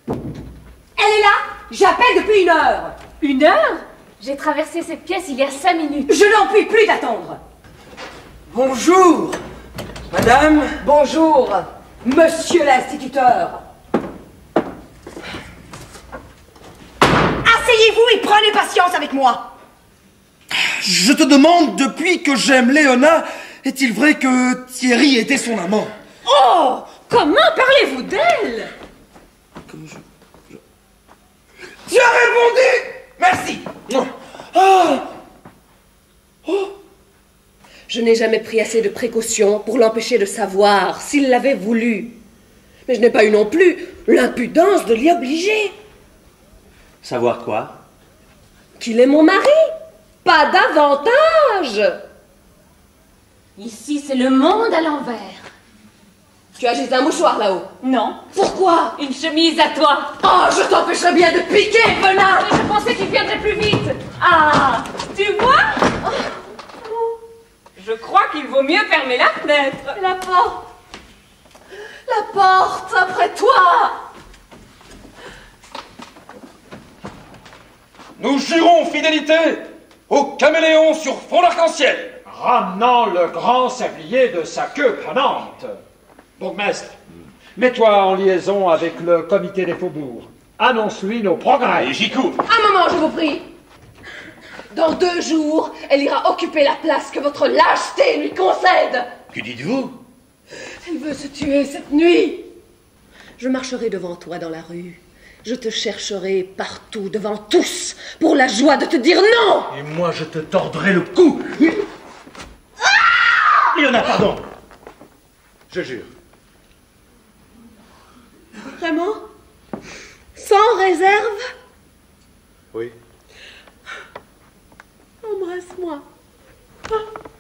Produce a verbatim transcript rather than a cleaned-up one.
Elle est là. J'appelle depuis une heure. Une heure? J'ai traversé cette pièce il y a cinq minutes. Je n'en puis plus d'attendre. Bonjour, madame. Bonjour, monsieur l'instituteur. Asseyez-vous et prenez patience avec moi. Je te demande, depuis que j'aime Léona, est-il vrai que Thierry était son amant? Oh! Comment parlez-vous d'elle? Comme je... je... Tu as répondu! Merci. Oh. Oh. Je n'ai jamais pris assez de précautions pour l'empêcher de savoir s'il l'avait voulu. Mais je n'ai pas eu non plus l'impudence de l'y obliger. Savoir quoi? Qu'il est mon mari. Pas davantage. Ici, c'est le monde à l'envers. Tu as juste un mouchoir là-haut. Non. Pourquoi? Une chemise à toi. Oh, je t'empêcherai bien de piquer, venin. Je pensais qu'il viendrait plus vite. Ah, tu vois? Je crois qu'il vaut mieux fermer la fenêtre. La porte. La porte, après toi. Nous jurons fidélité au caméléon sur fond d'arc-en-ciel, ramenant le grand sablier de sa queue planante. Bourgmestre, mets-toi en liaison avec le comité des faubourgs. Annonce-lui nos progrès. Et j'y cours. Un moment, je vous prie. Dans deux jours, elle ira occuper la place que votre lâcheté lui concède. Que dites-vous? Elle veut se tuer cette nuit. Je marcherai devant toi dans la rue. Je te chercherai partout, devant tous, pour la joie de te dire non. Et moi, je te tordrai le cou. Ah! Léona, pardon. Je jure. Vraiment? Sans réserve? Oui. Embrasse-moi. Ah.